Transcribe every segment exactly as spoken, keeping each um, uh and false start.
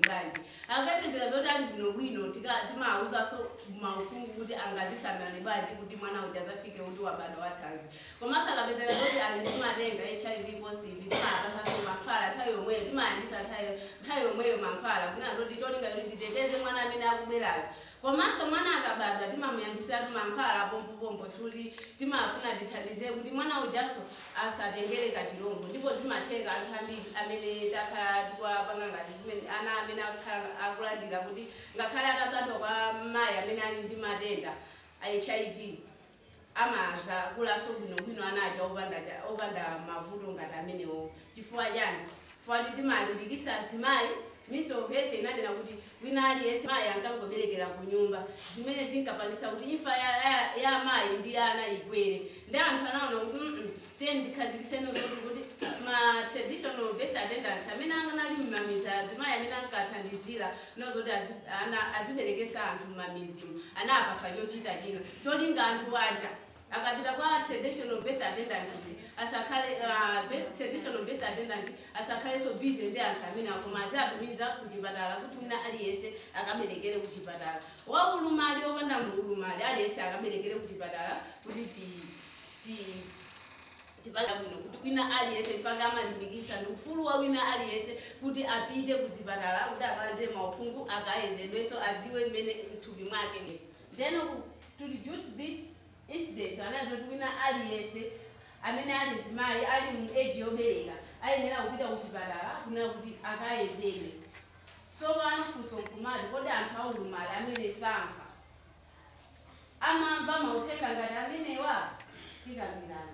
bwanji akapezeka zoti ali bwino bwino timauza so maukungu kuti angazisamale bwanji kuti mwana uja azafike kuti wabadwa wathanzi komanso akapezeka zoti ali ndi matenda H I V positive timaakasaso mankhwala nthawi yomweyo timayambisa nthawi yomweyo mankhwala kuna zoti cholinga kuti titeteze mwana amene akubwerayo komanso mwana akabadwa timamuyambisiratu mankhwala pompopompo kuti timafuna tithandize kuti mwana ujaso asatengere kachilombo ndipo zimatheka anthu ambiri amene takhala tikwapanga ngati zimene ana amene akulandira kuti ngakhale atabadwa kwa mayi amene ali ndi matenda a H I V amaza kulaso bwinobwino anaja opanda mavuto ngati amenewo chifukwa chani fuati timalimbikisa azimayi miso vese inanena kuti wina aliyense mayi ankangoberekera ku nyumba zimene zinkapangisa kuti imfa ya, ya, ya mayi ndi ana igwere ndi anthu anaona kuti mm ten ndikhazikiseno zoti kuti ma traditional birth attendants amene anali mmamizi azimayi amene ankathandizira nozoti aziberekesa anthu mmamizimu anapasa chochita china cholinga anthu aja akapita kwa traditional birth attendant asakhale uh, traditional birth attendant asakhale so busy ndi anthu amene akoma azatumiza kuchipatala kuti wina aliyense akaberekere kuchipatala waulumali opanda mulumali aliyense akaberekere kuchipatala kuti ti ti tipanga bwino kuti wina aliyense ifanga amalimbikisa ndi ufulu wa wina aliyense kuti apite kuchipatala kuti akalande mauphungu akayezedweso aziwe mmene mthupi mwake then to reduce this incidence anazo wina aliyense amene ali mzimayi ali mu age yobereka ayenera kupita kuchipatala kunena kuti akayezedwe so vanafunso nkumati kodi anthu aulumali amene samfa amamva mautenga ngati amenewa tikambirana.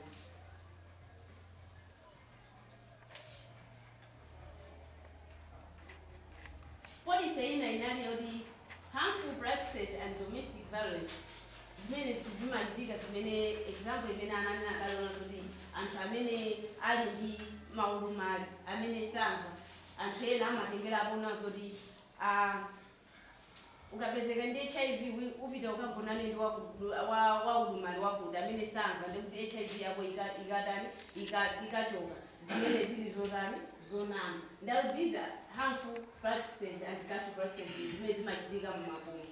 Policy ina inali yoti harmful practices and domestic violence zimene sizimachitika zimene example imene anani adalona kuti anthu amene ali ndi maulumali amene samva anthu ena amatengerapo nazo kuti ukapezeka ndi H I V upita ukagonane ndi waulumali wakuti amene samva ndi kuti H I V yako ikatani ikachoka zimene zili zotani zonama. Now these are harmful practices and cultural practices zimene zimachitika mu makomo.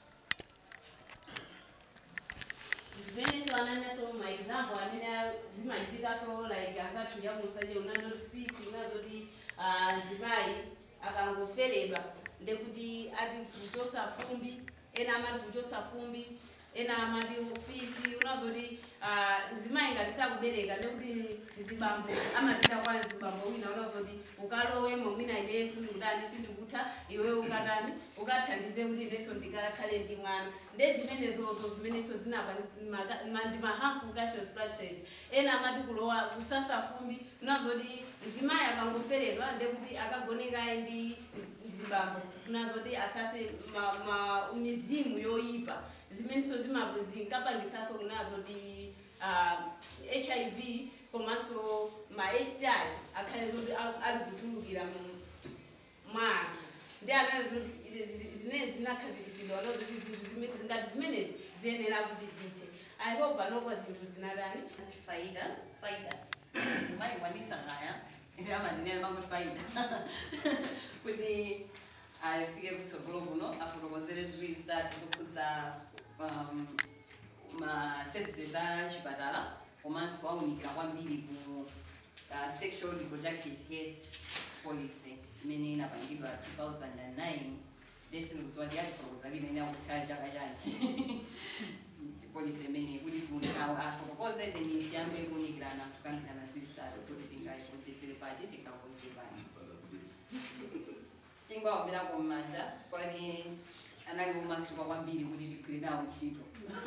Zimene siwananaso ma example amene zimachitika so like asathu yamusanje unazo fisi unazo ti zimayi akangoferedwa ndekuti ati kuchosa fumbi ena amati kuchosa fumbi ena amati ofisi unazoti zimayi ngati sakubereka ndekuti zibambo amapita kwa zibambo wina unazoti ukalowe mwina ineso ndikudani sindikutha iwe ukatani ukathandize kuti ineso ndikakhale ndi mwana ndezimenezozo zimeneso zinapa ndi ma harmful cultural practices ena amati kulowa kusasa fumbi unazoti zimayi akangoferedwa ndekuti akagoneka ndi zibambo unazoti asase ma mizimu yoyipa zimeneso zinkapangisaso kunazo ndi H I V komanso ma S T I akhale zoti ali kutulukira mwana ndi anazo zimene zinakhazikisidwa nozoti zingati zimenezi ziyenera kuti zithe. I hope panopo zinthu zinatani faida faidas umayimaliza ngaya ndiyama ndinene mango faida kuti afike kutsogolo kuno afotokozere ziwiri zitatu zokhudza um, ma services a chipatala komanso awunikira kwambiri ku uh, sexual reproductive health policy imene inapangidwa two thousand nine desi ndikudziwa ndi afotokoza limene akutha chaka chanji policy imene kuti afotokoze then ndiyambe kunikirana kukambirana ziwiri zitatu kuti tingayikonzesere pati tingakonze pani Tingwa bila kumanja kwani anali umasuka kwambiri kuti tikwire nawo ntchito.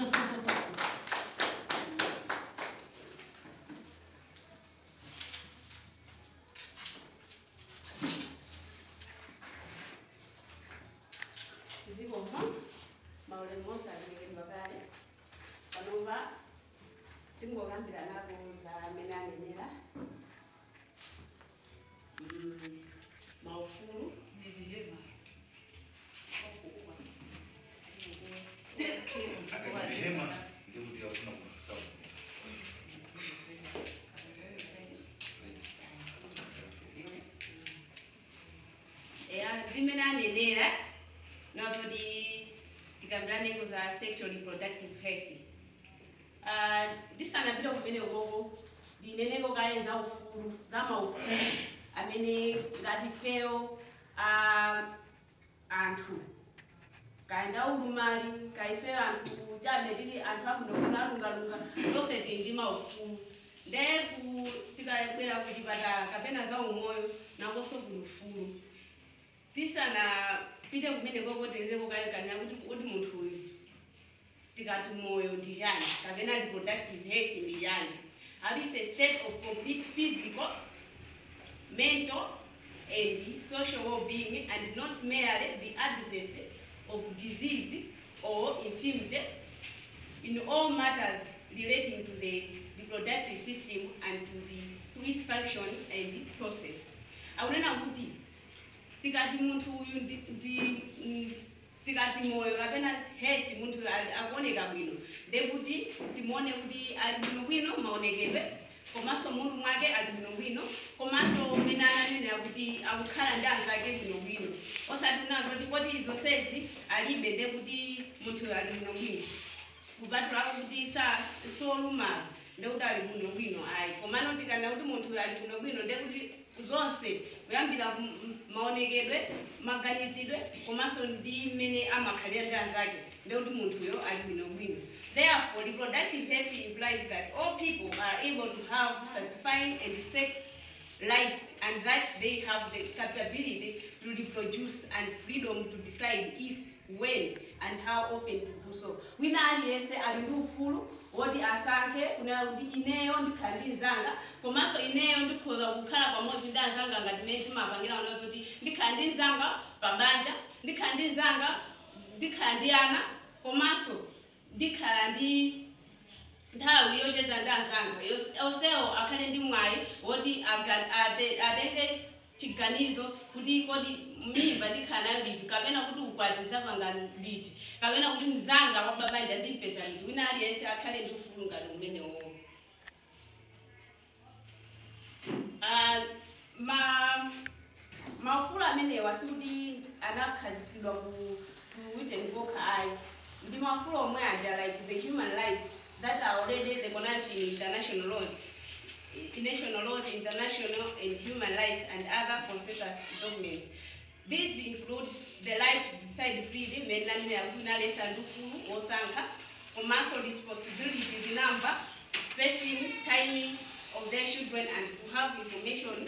zikoma maule mosa ngeke mbakale panova tingokambira nako za amene anenera maufulu Hema ndio ndio kuna sawa. Yeah. limene anenera nazo di tikambirane za sexual reproductive health. Uh, ndisanapita kumene koko ndineneko kaye za ufulu za maufulu amene ngati feo uh, anthu kaenda ulumali kaifeo anthu chabe tili anthu akundokuna alungalunga tonse tili ndi maufulu nde tikabwera kuchipatala kapena za umoyo nakonso kuli ufulu tisanapite kumene koko teneneko kaye kanena kuti odi munthu uyu tikati moyo ndi chani kapena reproductive health ndi chani. How is a state of complete physical, mental, and social well-being, and not merely the absence of disease or infirmity in all matters relating to the reproductive system and to the to its function and process. Aunena kuti tikati munthu uyu ndi tikati moyo kapena health munthu akuoneka bwino ndekuti timuone kuti ali bwino bwino maonekedwe komanso munthu mwake ali bwino bwino komanso mene ananenera kuti akukhala ndi anzake bwino bwino osati nazo kuti koti izonsezi alibe ndekuti munthu ali bwino bwino kupatula kuti solumala ndekuti ali bwino bwino ayi komano tikana kuti munthu ali bwino bwino ndekuti zonse kuyambira maonekedwe maganizidwe komanso ndi mene amakhalira ndi anzake ndekuti munthuyo ali bwino bwino. Therefore, reproductive health implies that all people are able to have satisfying and sex life and that they have the capability to reproduce and freedom to decide if, when, and how often to do so. Wina aliyese ali ndi ufulu woti asankhe kunena kuti ineyo ndikhala ndi nzanga komanso ineyo ndikhoza kukhala pamodzi ndi anzanga ngati mmene timapangira ona kuti ndikhala ndi nzanga pabanja ndikhala ndi nzanga ndikhala ndi ana komanso ndikhala ndi nthawi yocheza ndi anzanga onsewo akhale ndi mwayi woti atenge chiganizo kuti kodi mimba ndikhala nayo liti kapena kuti ukwati zapanga liti kapena kuti mzanga wa babanja ndimpeza liti wina aliyese akhale ndi ufulu ngati umenewo. Uh, ma maufulu amenewa sikuti anakhazikitsidwa ku written book ayi ndi maufulu omwe aja like the human rights that are already recognized in international law, national laws, international and human rights and other consensus documents. These include the right to decide freely, mainland and ufulu osanka, also responsibilities in number, spacing, timing of their children, and to have information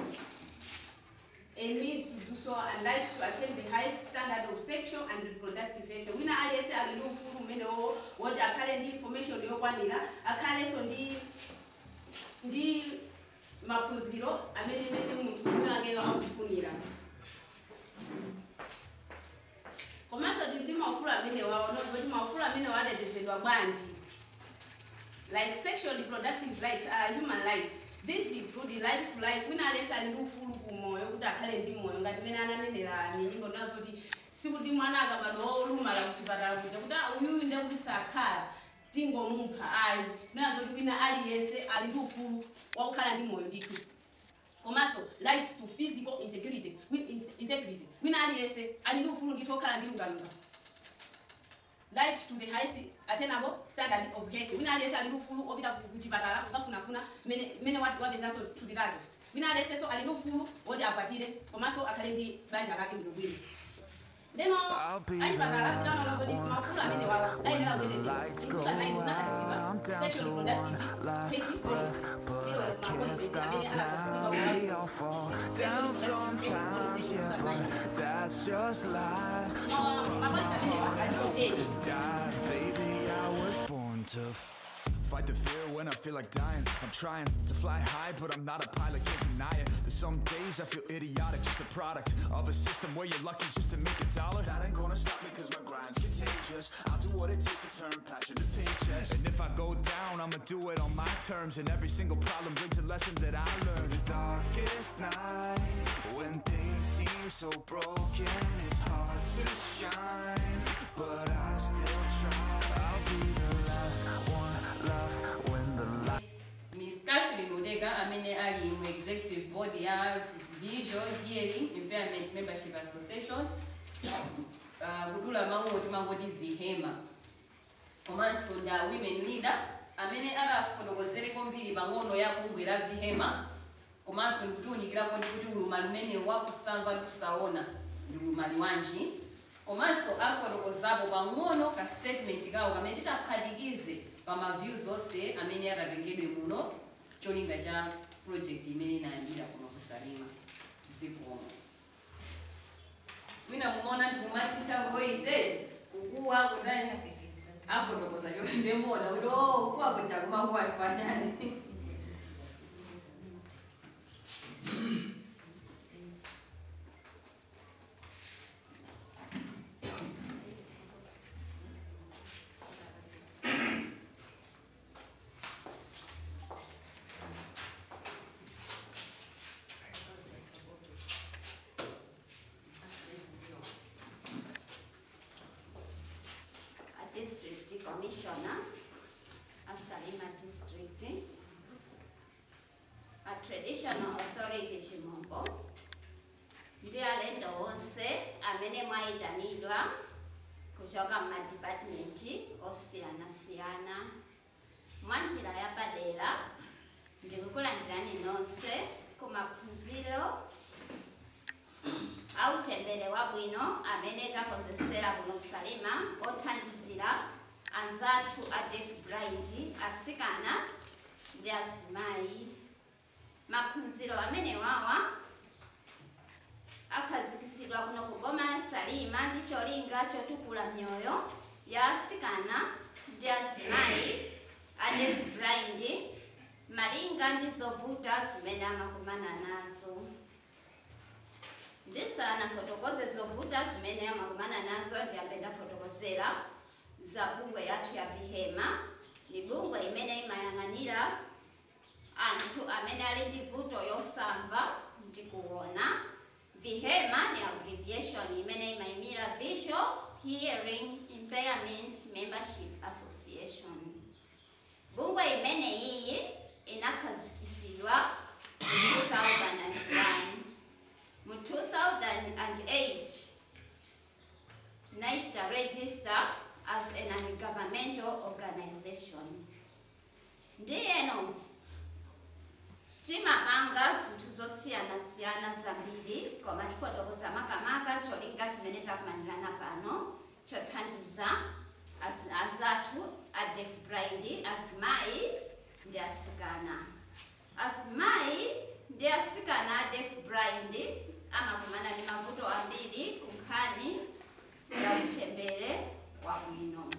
and means to do so, and right to attain the highest standard of sexual and reproductive health. We now say I know full many what are current information you want in a current on the the mapuziro, I made it again out funira. Commercial did the mafura many or not, but mafura many other disadvantage. Like sexual reproductive rights are human rights. This includes the right to life. We now listen to full kumoyo kudakale ndi moyo ngati mena ananenera nyimbo nazo kuti sikuti mwana akabadwa olumala kuchipatala kuja kuti uyu inde kuti sakhala tingomupha ayi nazo kuti wina aliyese ali ndi ufulu wakukhala ndi moyo ndithu komanso right to physical integrity integrity wina aliyese ali ndi ufulu ndithu okhala ndi lungalunga right to the highest attainable standard of health. We now listen to full of it kuchipatala kukafunafuna mene mene wabezaso thupi lake. We now listen so ali full oti apatire komanso akhale ndi banja lake ndilobwino. Then ali bakala tano ngoti mafula amene wala dai ndala kuelezera. Ikuta nine nakasiba sexual reproductive health policy. Ndiyo mapolicy amene anakasiba kwa. Sometimes yeah, but that's just life. Mapolicy amene wala die, baby, I was born to fight the fear when I feel like dying. I'm trying to fly high, but I'm not a pilot, can't deny it. There's some days I feel idiotic, just a product of a system where you're lucky just to make a dollar. That ain't gonna stop me cause my grind's contagious. I'll do what it takes to turn passion to paychecks. And if I go down, I'ma do it on my terms. And every single problem brings a lesson that I learned. The darkest nights, when things seem so broken, it's hard to shine, but I still try. I'll be the last one left when the light. Miss Catherine Uteka, amene ali mu executive board ya visual hearing Deafblind Membership Association uh, kudula mawu timangoti vihema komanso nda women leader amene akafotokozere kwambiri pang'ono ya bungwe la vihema komanso ndikuunikirapo kuti ulumali umene wakusamva ndi kusaona ndi ulumali wanji komanso afotokozapo pang'ono ka statement kawo kamene titaphatikize pa ma views onse amene akatengedwe muno cholinga cha project imene inayambira kuno kusalima zikomo. Wina mumona ndikumafita voices ukuwa kudani afotokoza ndemona kuti oh kuwa kuja kumakuwa ifanyani. District Commissioner, Asalima District, a Traditional Authority Chimombo, ndialendo onse amene mwaitanidwa kuchoka ma department osiyana siyana mwanjira yapadera ndikukulandirani nonse kumaphunziro auchembere wabwino amene takonzesera kuno kusalima othandizira anzathu a Deafblind asikana ndi azimayi. Maphunziro amene wawa akhazikisidwa kuno kuboma ya Salima ndi cholinga chotukula mioyo ya asikana ndi azimayi a Deafblind malinga ndi zovuta zimene amakumana nazo. Ndisana fotokoze zovuta zimene amakumana nazo ndiyambenda fotokozera za bungwe yathu ya vihema. Ni bungwe imene imayang'anira anthu amene ali ndi vuto yosamva ndi kuona. Vihema ni abbreviation imene imayimira Visual Hearing Impairment Membership Association. Bungwe imene iyi inakhazikisidwa mu two thousand one. Mu two thousand eight, Naishta register as a non-governmental organization. Ndiyeno, timapanga zinthu zosiyana siyana zambiri koma tifotokoza makamaka cholinga chimene takumanirana pano chothandiza azathu a Deafblind azimayi ndi asikana. Azimayi ndi asikana a Deafblind amakumana ndi mavuto ambiri kunkhani ya uchembere wabwino.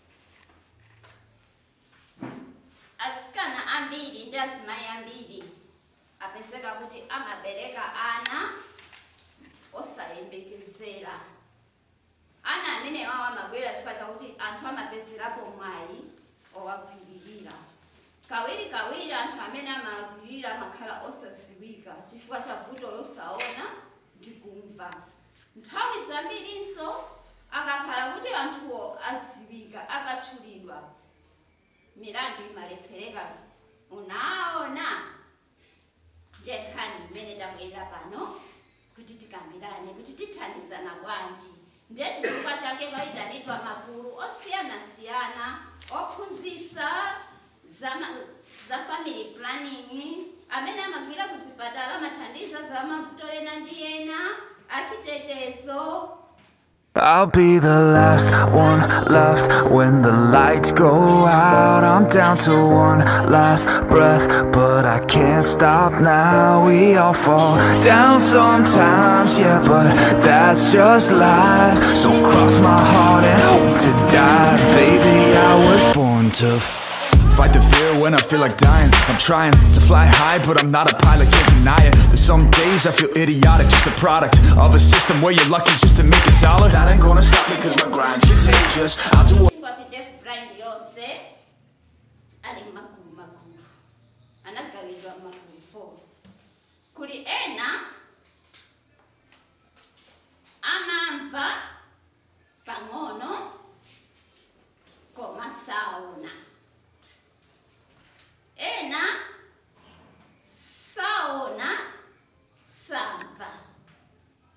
Asikana ambiri ndi azimayi ambiri apezeka kuti amabereka ana osayembekezera. Ana amene wawa amabwera chifukwa chakuti anthu amapezerapo mwayi owagwiririra. Kawiri kawiri anthu amene amagwirira amakhala osadziwika chifukwa cha vuto yosaona ndi kumva. Nthawi zambirinso akakhala kuti anthuwo adziwika akatchulidwa milandu imalephereka. Unaona ndiye nkhani imene tabwerera pano kuti tikambirane kuti tithandizana bwanji. Ndiye chifukwa chake kwaitanidwa magulu osiyana siyana ophunzitsa za, za family planning amene amagwira kuzipatala amathandiza za mavuto ena ndi ena achitetezo. I'll be the last one left when the lights go out. I'm down to one last breath, but I can't stop now. We all fall down sometimes, yeah, but that's just life. So cross my heart and hope to die. Baby, I was born to fight the fear when I feel like dying. I'm trying to fly high, but I'm not a pilot, can't deny it. There's some days I feel idiotic, just a product of a system where you're lucky just to make a dollar. That ain't gonna stop me cause my grind's contagious. I'll do what Deafblind yose ali makulu makulu anagawidwa makulu four. Kuli ena amamva pang'ono koma saona. Ena saona samva.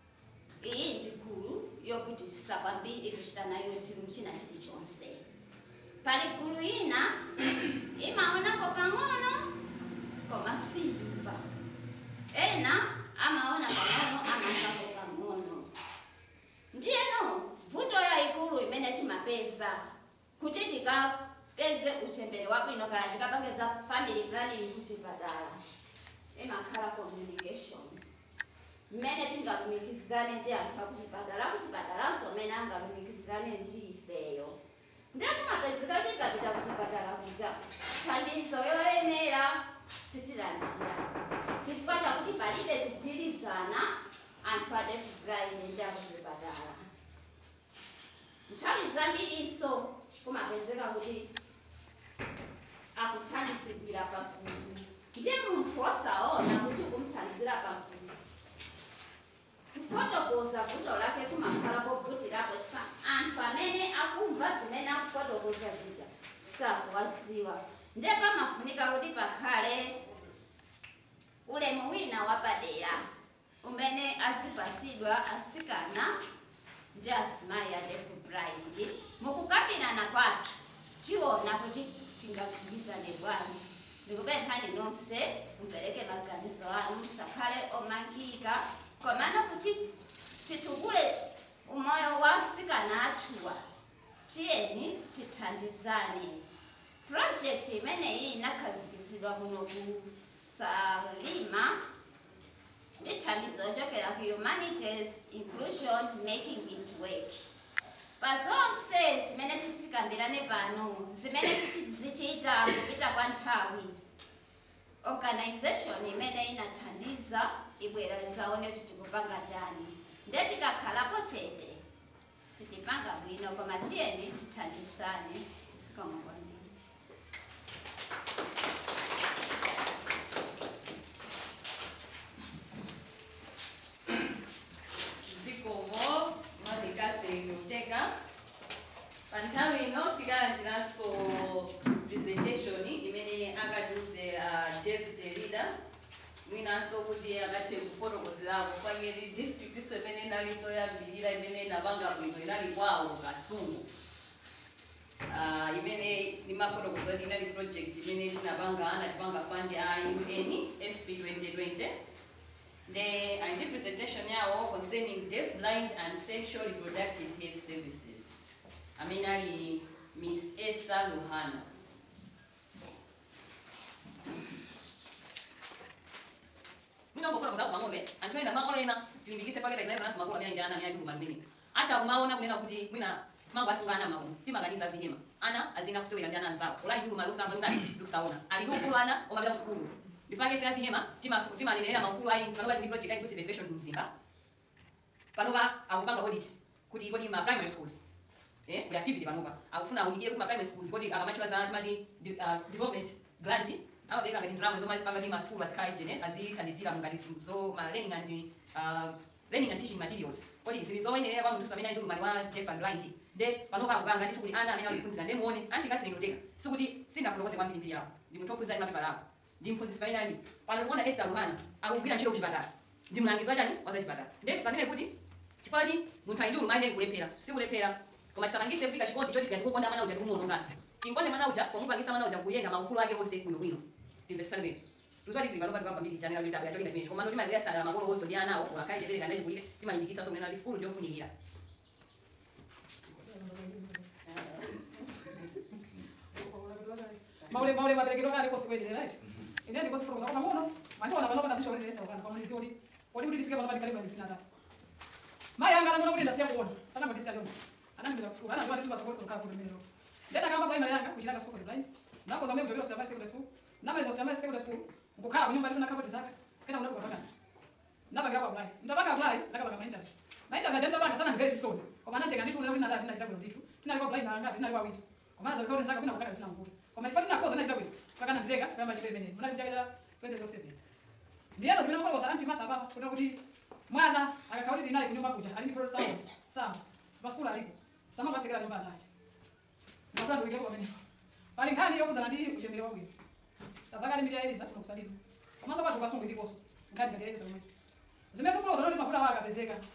zokutizisa kwambiri kuchita nayo timu china chilichonse. Pali gulu ina imaonako pang'ono koma siyuva, ena amaona pang'ono amazako pang'ono. Ndiyeno vuto yaikulu imene timapeza kuti tikapeze uchembere wabwino kaya tikapange za family planning kuchipatala imakhala communication. Mmene tingalumikizane ndi anthu akuchipatala kuchipatalanso mmene angalumikizane ndi ifeyo. Ndiye kumapezeka kuti tikapita kuchipatala kuja thandizo yoyenera sitilandira chifukwa chakuti palibe kugwirizana anthu a Deafblind ndi akuchipatala. Nthawi zambirinso kumapezeka kuti akuthandizidwira pagulu ndiye munthu osaona kuti kumthandizira pagulu kufotokoza vuto lake kumakhala kovutirapo chifukwa anthu amene akumva zimene akufotokoza zija sakuwaziwa. Ndiye pamafunika kuti pakhale ulemu wina wapadera umene azipasidwa asikana ndi azimayi a Deafblind. Mukukambirana kwathu tiona kuti tingagwirizane bwanji. Ndikupemphani nonse mupereke maganizo anu, musakhale omangika komana kuti titukule umoyo wa asikana athuwa. Tiyeni tithandizane. Project imene iyi inakhazikitsidwa kuno ku Salima ndi thandizo ochokera ku Humanities Inclusion Making It Work. Pazonse zimene titikambirane pano zimene titizichita kupita kwa nthawi, organization imene inathandiza ibwera isaone kuti tikupanga chani. Ndiye tikakhalapo chete sitipanga bwino koma tiyeni tithandizane. Zikomo kwambiri. Zikomo mwali Catherine Uteka. Panthawi ino tikalandiraso presentation imene akaduze uh, deputy leader mwinanso kuti akathe kufotokozerako pangeri district iso imene inaliso yambirira imene inapanga bwino inali kwawo Kasungu. Uh, imene nimafotokoza inali project imene tinapanga anatipanga fund ya U N F P twenty twenty. The uh, presentation yawo concerning deafblind and sexual reproductive health services. Aminali Miss Esther Luhana. Mina ngofuna kuzaku mangombe, antwena mangola ena tilimbikitse paketa inayo naso makula myanja ana myanja kumambeni. Acha kumaona kunena kuti mwina mango asungana makomo. Timaganiza vihema. Ana azina kusewera ndi ana nzao. Ola ndulu malusa ngani dukusaona. Alidu ana omabila kusukulu. Bifange fya vihema tima tima nilera mafulu ayi panoba ndi project ayi evaluation kumzinga. Panoba akupanga audit kuti kodi ma primary schools. Eh, the activity panoba. Akufuna ulikie kuma primary schools kodi akamachwa za mali development grant. Ama beka ngati drama zo mali panga ndi ma school asikaye chene azikhandizira mungalizi so ma learning and uh, learning and teaching materials. Kodi zilizoendelea kwa mtu samena ndulu mali wa Deafblind. De panoba akupanga ndi kuti ana amene alifunza ndemuone anti Catherine Uteka. Sikuti sina fotokoze kwa mbili yawo. Ndi mutopfunza mapepa lawo. Ndimfunzi finally panoona Esther Luhana akugwira ntchito kuchipatala ndimlangiza chani waza chipatala ndiye sanene kuti chifani munthu ayindulu mali kulephera sikulephera koma tisapangise kupika chikondi choti ngati kukonda mana uja tumuno ngasi ingonde mana uja pomupangisa mana uja kuyenga maufulu ake onse kuno kwino timvesane tuzali kuti panopa tipamba mbili chani kalita bya chokina koma ndima zile sala makolo onse ndi anawo ulakaye chepele kandaje kulike timalimbikitsa so nena school ndio funikira maule maule maberekero kale kosi kwendele right ine ndiko sifuruza kwa muno mandiona panopa nazishorelesa kana kwa mulizi oli oli kuti tifike panopa ndikalima ndisinata maya anga ngona kuti ndasiya kuona sana kuti siya lona anambira ku school ana ndiwa ndimba support kwa kwa mero ndeta kamba primary yanga kuchilanga school blind ndako zamene kutolewa stamai secondary school namaliza stamai secondary school ukukhala kunyumba ndi nakapoti zaka kena unako kwa vacancy ndapanga kwa apply ndapanga apply nakapanga ma interview ma interview ajenda banga sana very story kwa maana ndeka nditu unawina ndati ndachita kwa nditu tinalikuwa blind na ngati tinalikuwa witi kwa maana za zaka kuna kukana sina mvuto kwa maana ifati nakoza ndachita kwiti pakana ndeka kama chile mene mwana njaka twenty oh seven ndiye lazima nakolo za anti mata baba kuna kuti mwana akakauli tinali kunyumba kuja alini for sound sawa sipaskula alipo sama basekera nyumba anaje ndapanda kuja kwa mene bali ngani yokuza ndi kuchemelewa kwini tafakali mbili elisa tunakusalimu kama sababu tukasungu ndikoso ngani kati elisa mwe zimetufulo zanodi mafuta waka bezeka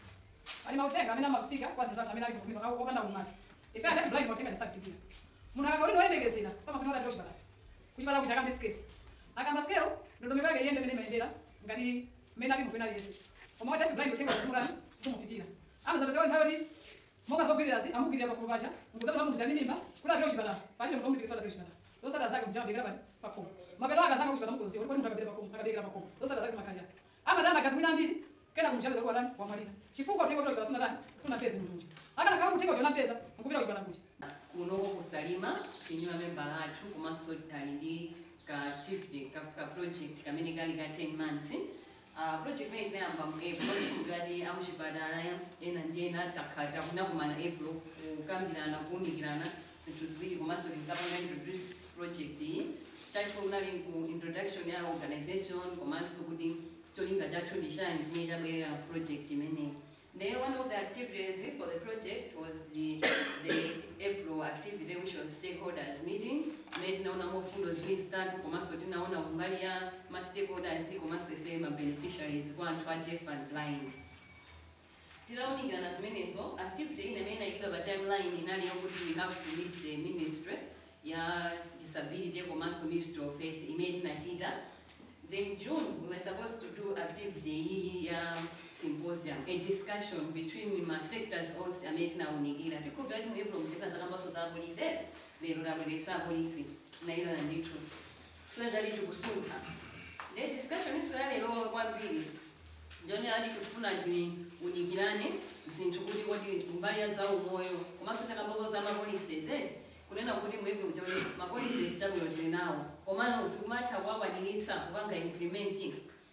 ali mautenga amene amafika kwa zinzatu amene ali kubwino au opanda kumati ife andi blind mautenga ndisafikira munthu akakauti noyembekezera pamafuna kuti atochipatala kuchipatala kucha akambe sikelo akamba sikelo ndondomeko yake iyende mene imayendera ngati mene ali mupena aliyese koma kuti blind utenga kusimulani simufikira amazapezeka nthawi kuti monga zogwirirazi amugwirira pakulu pacha mukuzapeza munthu chani mimba kuti apite kuchipatala palibe munthu omudikisa kuti apite kuchipatala losada zake munthu amabekera pati pakhomo mapeto akazanga kuchipatala mukuziwa kuti munthu akabekera pakhomo akabekera pakhomo losada zake zimakhalira amadana akazi mwina ambiri kena munthu ameza kuti walani wamwalira chifukwa utenga kuti kuchipatala sunatani sunapeza munthu uja akana khala utenga kuti unapeza nkupita kuchipatala kuti kunoko kusalima inyuma membala athu komanso ali ndi ka activity ka, ka project kamene kali ka ten months. Uh, project imene inayamba mu April ngati amuchipatala ena ndi ena takhala kunakumana April kukambirana kuwunikirana zinthu ziwiri komanso tinkapanga introduce project iyi chachiko kunali ku introduction ya organization komanso kuti cholinga chathu ndi chani chimene chabwerera project imeneyi. Then one of the activities for the project was the, the April activity, which was stakeholders meeting. Made naona mofundo zili start komanso tinaona umbali ya ma stakeholders komanso F M beneficiaries kwa anthu a deaf and blind. Tilaunikira na zimenezo activity ine imene ikida pa timeline inali yokuti we have to meet the ministry ya disability komanso ministry of health imene tinachita. Then June we were supposed to do activity ya symposium, a discussion between my sectors also American unikira. Because I think April mcheka zakamba so za police, lero la polisa polisi na ila na nditu. So ndali tukusunga. The discussion is lero kwa mbili. Ndio hadi kufuna ni unikirane zinthu kuti kuti mbali za umoyo. Komanso takamba za ma police ze. Kunena kuti mwebwe mchoni ma police chabulo tuli nawo. Komano utumatha kwabadilitsa kubanga implementing.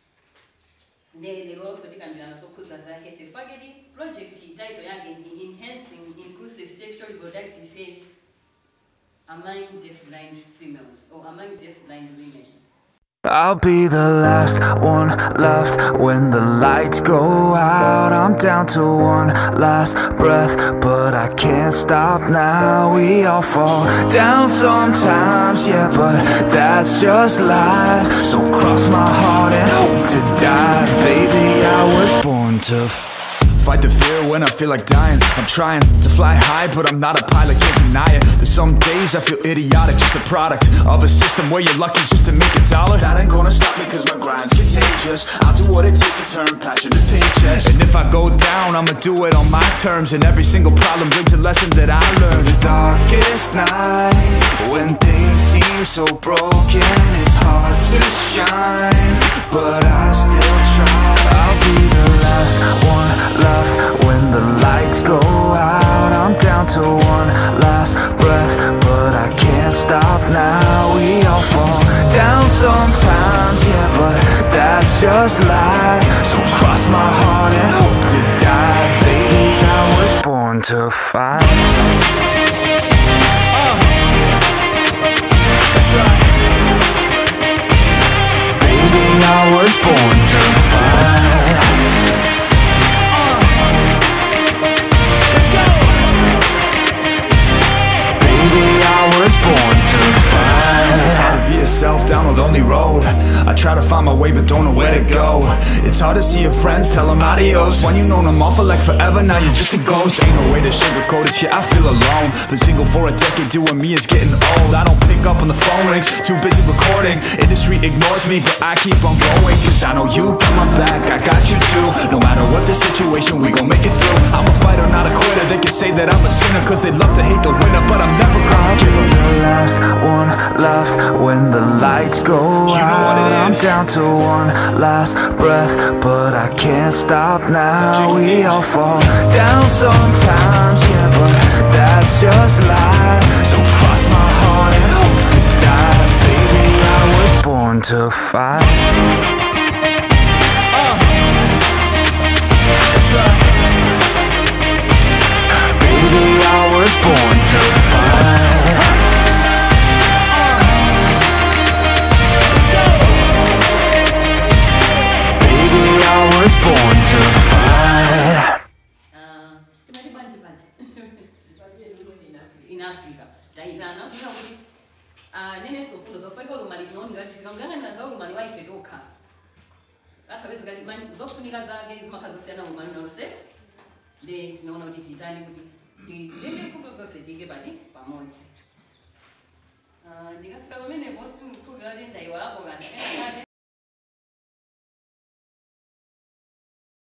They also dikambirana zokhuza zake sefakeli project title yake ni enhancing inclusive sexual reproductive health among deafblind females or among deafblind women. I'll be the last one left when the lights go out. I'm down to one last breath, but I can't stop now. We all fall down sometimes, yeah, but that's just life. So cross my heart and hope to die. Baby, I was born to fight the fear when I feel like dying. I'm trying to fly high, but I'm not a pilot, can't deny it. There's some days I feel idiotic, just a product of a system where you're lucky just to make a dollar. That ain't gonna stop me cause my grind's contagious. I'll do what it takes to turn passion to paychecks. And if I go down, I'ma do it on my terms. And every single problem brings a lesson that I learned. The darkest nights, when things seem so broken, it's hard to shine, but I still try. I'll be the last one left when the lights go out. I'm down to one last breath, but I can't stop now. We all fall down sometimes, yeah, but that's just life. So cross my heart and hope to die. Baby, I was born to fight. uh. That's right. Baby, I was born to fight. Born to fight. Time to be yourself down a lonely road. I try to find my way but don't know where to go. It's hard to see your friends, tell them adios. When you know them all for like forever, now you're just a ghost. Ain't no way to sugarcoat it, yeah, I feel alone. Been single for a decade, doing me is getting old. I don't pick up when the phone rings, too busy recording. Industry ignores me, but I keep on going. Cause I know you got my back, I got you too. No matter what the situation, we gon' make it through. I'm a fighter, not a quitter. They can say that I'm a sinner cause they love to hate the winner, but I'm never gonna give up. The last one left when the lights go out. I'm down to one last breath, but I can't stop now. We all fall down sometimes, yeah, but that's just life. So cross my heart and hope to die. Baby, I was born to fight. uh. That's right. Baby, I was born to fight. I was born to fight. Uh, in Africa, Daigana, uh, nene sofundo so fai ko mali non ngati ngana na zaulu mali wife doka. Aka bezga mali zofunika zake zimakazo sana umani no se. Ndi tinaona kuti tiitane kuti titenge fundo zonse tike pati pamodzi. Ndikafika pamene bosi mkulu ali ndaiwapo kanthu ena kake